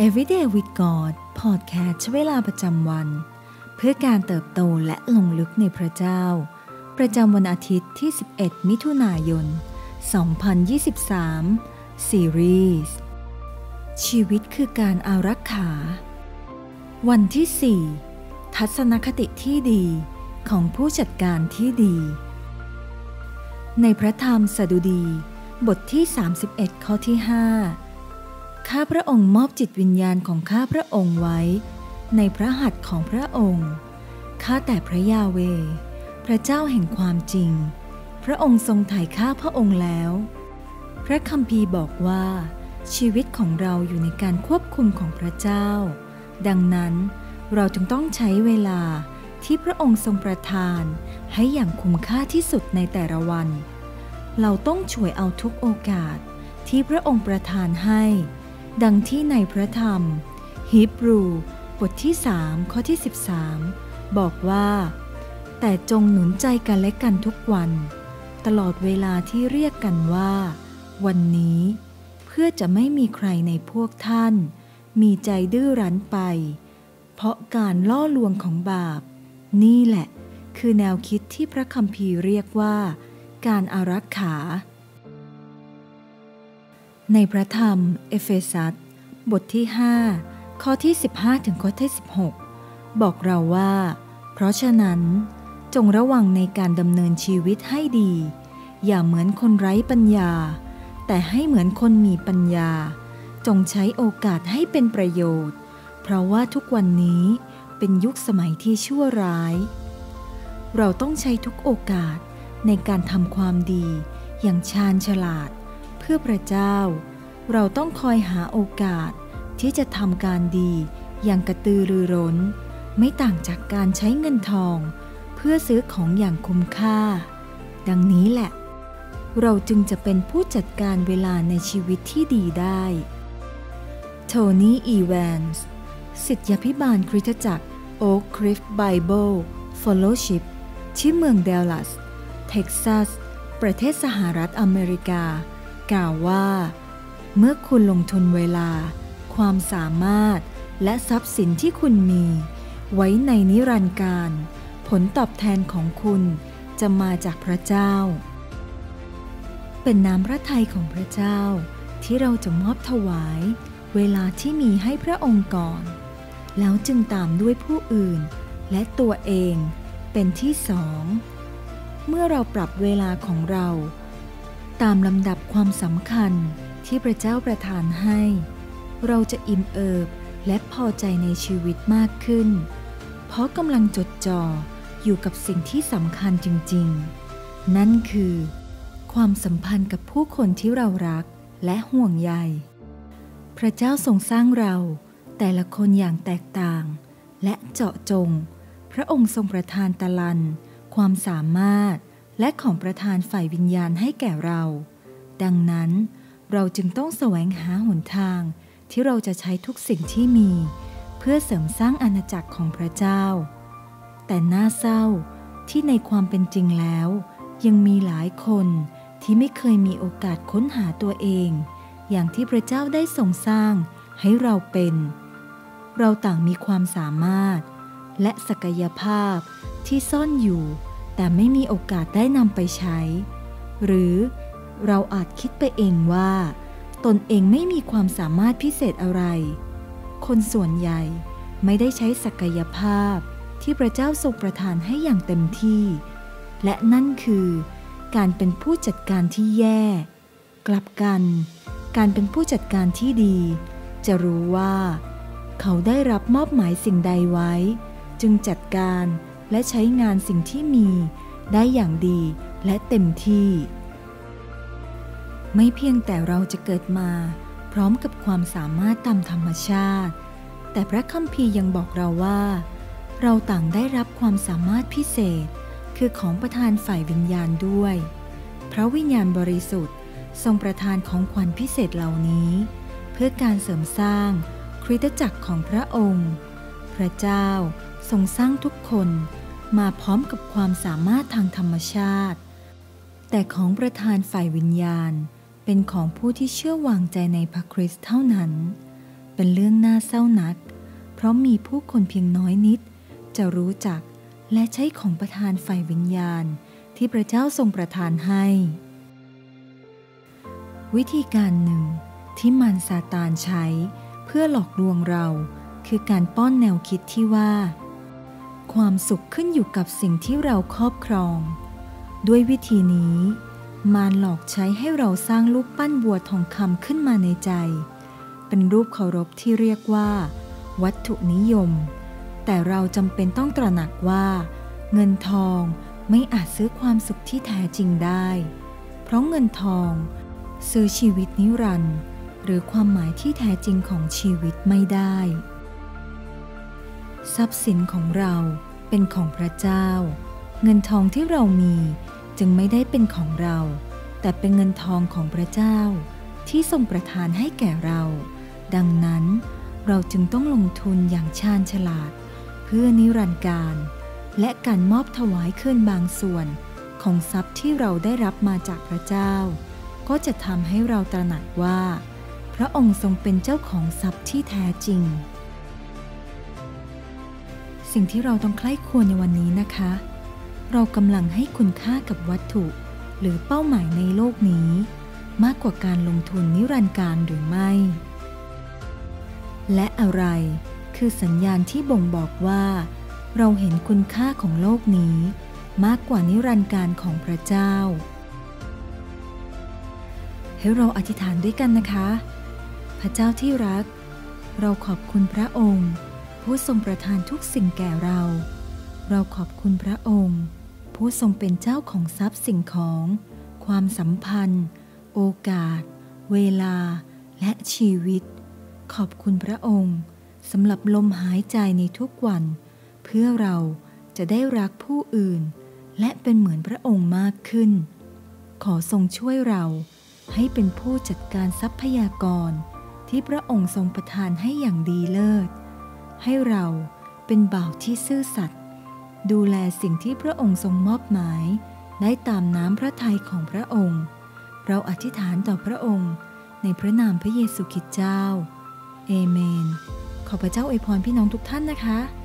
Everyday with God พอดแคสต์เวลาประจำวันเพื่อการเติบโตและลงลึกในพระเจ้าประจำวันอาทิตย์ที่11มิถุนายน2023ซีรีส์ชีวิตคือการอารักขาวันที่4ทัศนคติที่ดีของผู้จัดการที่ดีในพระธรรมสดุดีบทที่31ข้อที่5ข้าพระองค์มอบจิตวิญญาณของข้าพระองค์ไว้ในพระหัตถ์ของพระองค์ข้าแต่พระยาเวห์พระเจ้าแห่งความจริงพระองค์ทรงไถ่ข้าพระองค์แล้วพระคัมภีร์บอกว่าชีวิตของเราอยู่ในการควบคุมของพระเจ้าดังนั้นเราจึงต้องใช้เวลาที่พระองค์ทรงประทานให้อย่างคุ้มค่าที่สุดในแต่ละวันเราต้องฉวยเอาทุกโอกาสที่พระองค์ประทานให้ดังที่ในพระธรรมฮีบรูบทที่3ข้อที่13บอกว่าแต่จงหนุนใจกันและกันทุกวันตลอดเวลาที่เรียกกันว่าวันนี้เพื่อจะไม่มีใครในพวกท่านมีใจดื้อรั้นไปเพราะการล่อลวงของบาปนี่แหละคือแนวคิดที่พระคัมภีร์เรียกว่าการอารักขาในพระธรรมเอเฟซัสบทที่5ข้อที่15ถึงข้อที่16บอกเราว่าเพราะฉะนั้นจงระวังในการดำเนินชีวิตให้ดีอย่าเหมือนคนไร้ปัญญาแต่ให้เหมือนคนมีปัญญาจงใช้โอกาสให้เป็นประโยชน์เพราะว่าทุกวันนี้เป็นยุคสมัยที่ชั่วร้ายเราต้องใช้ทุกโอกาสในการทำความดีอย่างชาญฉลาดเพื่อพระเจ้าเราต้องคอยหาโอกาสที่จะทำการดีอย่างกระตือรือร้นไม่ต่างจากการใช้เงินทองเพื่อซื้อของอย่างคุ้มค่าดังนี้แหละเราจึงจะเป็นผู้จัดการเวลาในชีวิตที่ดีได้โทนี่อีแวนส์ศิษยาภิบาลคริสตจักร Oak Cliff Bible Fellowship ที่เมืองเดลลัสเท็กซัสประเทศสหรัฐอเมริกากล่าวว่าเมื่อคุณลงทุนเวลาความสามารถและทรัพย์สินที่คุณมีไว้ในนิรันดร์กาลผลตอบแทนของคุณจะมาจากพระเจ้าเป็นน้ำพระทัยของพระเจ้าที่เราจะมอบถวายเวลาที่มีให้พระองค์ก่อนแล้วจึงตามด้วยผู้อื่นและตัวเองเป็นที่สองเมื่อเราปรับเวลาของเราตามลำดับความสำคัญที่พระเจ้าประทานให้เราจะอิ่มเอิบและพอใจในชีวิตมากขึ้นเพราะกำลังจดจ่ออยู่กับสิ่งที่สำคัญจริงๆนั่นคือความสัมพันธ์กับผู้คนที่เรารักและห่วงใยพระเจ้าทรงสร้างเราแต่ละคนอย่างแตกต่างและเจาะจงพระองค์ทรงประทานตะลันความสามารถและของประทานฝ่ายวิญญาณให้แก่เราดังนั้นเราจึงต้องแสวงหาหนทางที่เราจะใช้ทุกสิ่งที่มีเพื่อเสริมสร้างอาณาจักรของพระเจ้าแต่น่าเศร้าที่ในความเป็นจริงแล้วยังมีหลายคนที่ไม่เคยมีโอกาสค้นหาตัวเองอย่างที่พระเจ้าได้ทรงสร้างให้เราเป็นเราต่างมีความสามารถและศักยภาพที่ซ่อนอยู่แต่ไม่มีโอกาสได้นำไปใช้หรือเราอาจคิดไปเองว่าตนเองไม่มีความสามารถพิเศษอะไรคนส่วนใหญ่ไม่ได้ใช้ศักยภาพที่พระเจ้าทรงประทานให้อย่างเต็มที่และนั่นคือการเป็นผู้จัดการที่แย่กลับกันการเป็นผู้จัดการที่ดีจะรู้ว่าเขาได้รับมอบหมายสิ่งใดไว้จึงจัดการและใช้งานสิ่งที่มีได้อย่างดีและเต็มที่ไม่เพียงแต่เราจะเกิดมาพร้อมกับความสามารถตามธรรมชาติแต่พระคัมภีร์ยังบอกเราว่าเราต่างได้รับความสามารถพิเศษคือของประทานฝ่ายวิญญาณด้วยพระวิญญาณบริสุทธิ์ทรงประทานของขวัญพิเศษเหล่านี้เพื่อการเสริมสร้างคริสตจักรของพระองค์พระเจ้าทรงสร้างทุกคนมาพร้อมกับความสามารถทางธรรมชาติแต่ของประทานฝ่ายวิญญาณเป็นของผู้ที่เชื่อวางใจในพระคริสต์เท่านั้นเป็นเรื่องน่าเศร้านักเพราะมีผู้คนเพียงน้อยนิดจะรู้จักและใช้ของประทานฝ่ายวิญญาณที่พระเจ้าทรงประทานให้วิธีการหนึ่งที่มารซาตานใช้เพื่อหลอกลวงเราคือการป้อนแนวคิดที่ว่าความสุขขึ้นอยู่กับสิ่งที่เราครอบครองด้วยวิธีนี้มารหลอกใช้ให้เราสร้างรูปปั้นวัวทองคำขึ้นมาในใจเป็นรูปเคารพที่เรียกว่าวัตถุนิยมแต่เราจำเป็นต้องตระหนักว่าเงินทองไม่อาจซื้อความสุขที่แท้จริงได้เพราะเงินทองซื้อชีวิตนิรันดร์หรือความหมายที่แท้จริงของชีวิตไม่ได้ทรัพย์สินของเราเป็นของพระเจ้าเงินทองที่เรามีจึงไม่ได้เป็นของเราแต่เป็นเงินทองของพระเจ้าที่ทรงประทานให้แก่เราดังนั้นเราจึงต้องลงทุนอย่างชาญฉลาดเพื่อนิรันดร์การและการมอบถวายคืนบางส่วนของทรัพย์ที่เราได้รับมาจากพระเจ้าก็จะทำให้เราตระหนักว่าพระองค์ทรงเป็นเจ้าของทรัพย์ที่แท้จริงสิ่งที่เราต้องใคร่ครวญในวันนี้นะคะเรากำลังให้คุณค่ากับวัตถุหรือเป้าหมายในโลกนี้มากกว่าการลงทุนนิรันดร์การหรือไม่และอะไรคือสัญญาณที่บ่งบอกว่าเราเห็นคุณค่าของโลกนี้มากกว่านิรันดร์การของพระเจ้าให้เราอธิษฐานด้วยกันนะคะพระเจ้าที่รักเราขอบคุณพระองค์ผู้ทรงประทานทุกสิ่งแก่เราขอบคุณพระองค์ผู้ทรงเป็นเจ้าของทรัพย์สิ่งของความสัมพันธ์โอกาสเวลาและชีวิตขอบคุณพระองค์สำหรับลมหายใจในทุกวันเพื่อเราจะได้รักผู้อื่นและเป็นเหมือนพระองค์มากขึ้นขอทรงช่วยเราให้เป็นผู้จัดการทรัพยากรที่พระองค์ทรงประทานให้อย่างดีเลิศให้เราเป็นบ่าวที่ซื่อสัตย์ดูแลสิ่งที่พระองค์ทรงมอบหมายได้ตามน้ำพระทัยของพระองค์เราอธิษฐานต่อพระองค์ในพระนามพระเยซูคริสต์เจ้าเอเมนขอพระเจ้าอวยพรพี่น้องทุกท่านนะคะ